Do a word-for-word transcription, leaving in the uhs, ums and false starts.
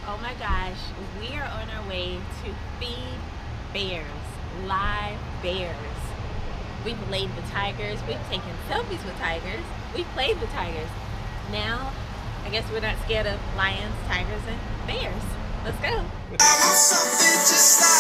Oh my gosh, we are on our way to feed bears, live bears. We've played with tigers, we've taken selfies with tigers, we've played with tigers. Now, I guess we're not scared of lions, tigers, and bears. Let's go.